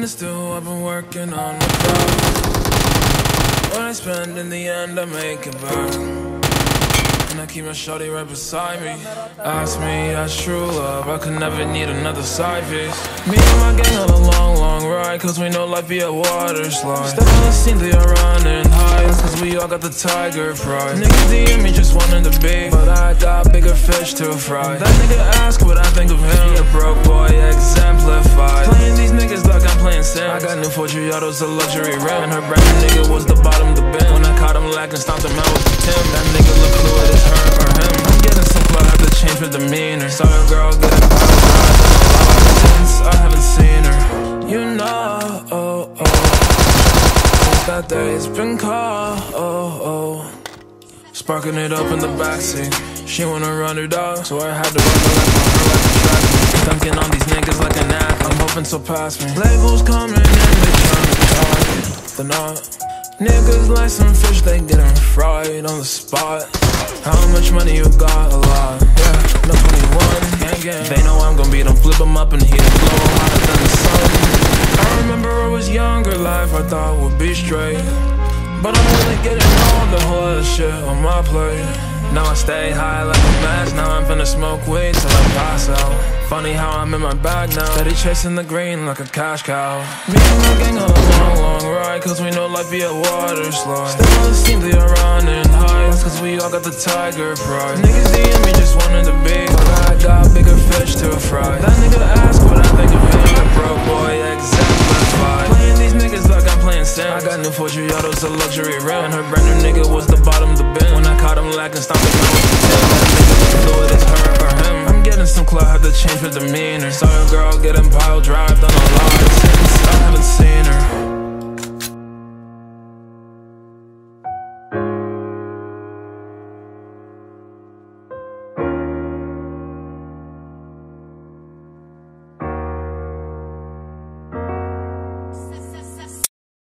still, I've been working on my craft. What I spend in the end, I make it back. And I keep my shawty right beside me. Ask me, that's true love, I could never need another side piece. Me and my gang on a long, long ride, cause we know life be a water slide. Step on the scene, they are running high, cause we all got the tiger pride. Niggas DM me just wanting to be, but I got bigger fish to fry. That nigga ask what I think of him, a broke boy exemplified. Playing these niggas like I'm playing Sims. I got new Forgiatos, a luxury rim, and her brand new nigga was the bottom of the bin. When I caught him lacking, stomped him out with the Tim. That nigga look fluid, it's her or him. I'm getting some flow, have to change her demeanor. Saw a girl getting power since I haven't seen her. You know, since that day it's been cold. Sparking it up in the backseat. She wanna run her dog, so I had to run the left on her like a track. Dunking on these niggas like an athlete. I'm hoping so past me. Labels coming in, they tryna talk. They're not. Niggas like some fish, they getting fried on the spot. How much money you got? A lot. Yeah, no 21. Gang. They know I'm gon' beat them, flip them up and heat them, blow hotter than the sun. I remember I was younger, life I thought would be straight, but I'm really getting all the whole other shit on my plate. Now I stay high like a match, now I'm finna smoke weed till I pass out. Funny how I'm in my bag now, steady chasing the green like a cash cow. Me and my gang on a long, long ride, cause we know life be a water slide. Still on the scene, they are running high, cause we all got the tiger pride. Niggas DM me just wanting to be, but I got bigger fish to fry. That nigga ask what I think of him, a broke boy exemplified. Playing these niggas like I'm playing Sims. I got new Forgiatos, a luxury rim, and her brand new nigga was the bottom of the bin. When I caught him lacking, stomped him out with the Tim. That nigga look fluid, it's her or him. I'm getting some clout, had to change her demeanor. Saw a girl getting pile drived on a lot.